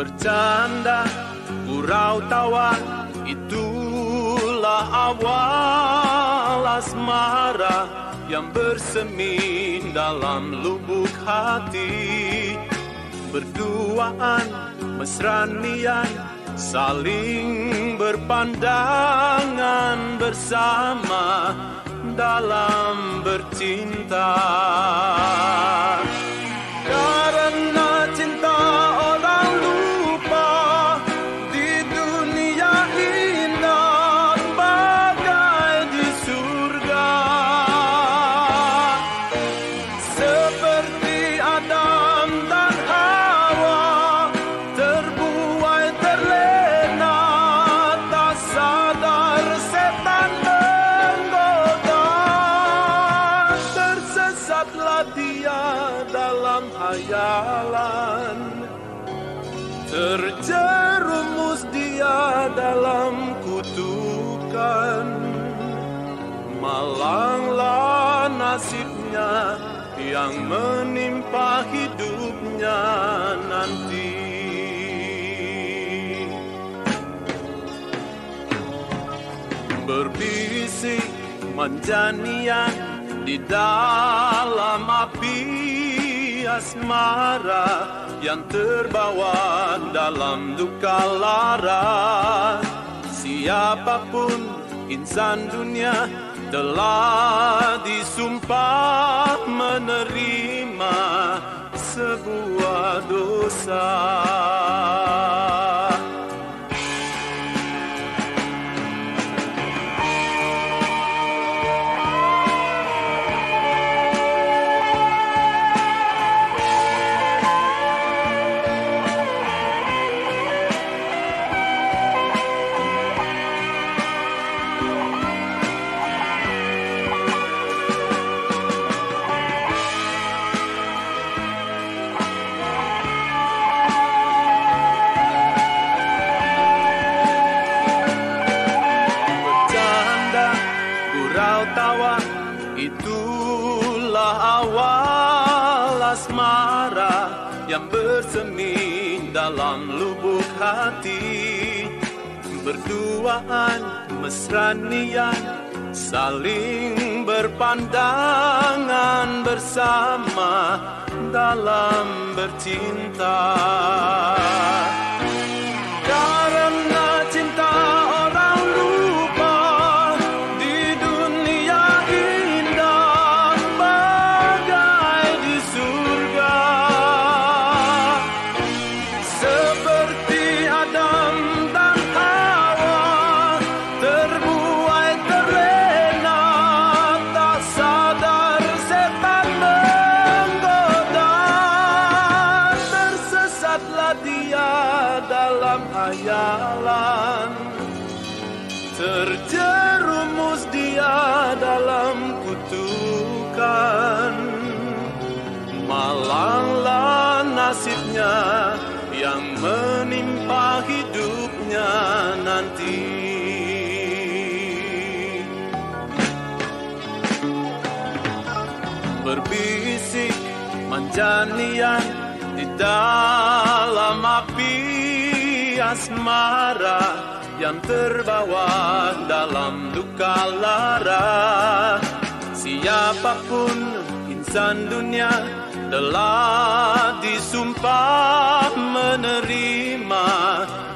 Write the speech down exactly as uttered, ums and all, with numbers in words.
Bercanda, gurau tawa, itulah awal asmara yang bersemi dalam lubuk hati. Berduaan, mesranian, saling berpandangan bersama dalam bercinta. Karena cinta orang lupa di dunia indah bagai di surga. Seperti Adam dan Hawa terbuai terlena, tak sadar setan menggoda. Tersesatlah dia dalam hayalan, terjerumus dia dalam kutukan. Malanglah nasibnya yang menimpa hidupnya nanti. Berbisik manjanian di dalam api asmara yang terbawa dalam duka lara. Siapapun insan dunia telah disumpah menerima sebuah dosa. Tawa, itulah awal asmara yang bersemi dalam lubuk hati. Berduaan, mesranian, saling berpandangan bersama dalam bercinta. Karena cinta orang lupa dalam hayalan, terjerumus dia dalam kutukan. Malanglah nasibnya yang menimpa hidupnya nanti. Berbisik manjanian di dalam api asmara yang terbawa dalam duka lara. Siapapun insan dunia telah disumpah menerima